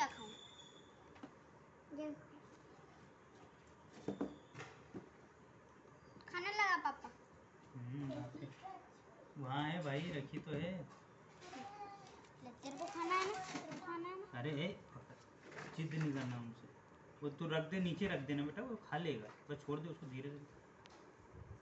क्या खाऊं? खाने लगा पापा? वहाँ है भाई, रखी तो है। तेरे को खाना है ना? तेरे को खाना है ना? अरे जिद नहीं करना उनसे, वो तू रख दे, नीचे रख देना बेटा, वो खा लेगा, बस छोड़ दे उसको धीरे धीरे।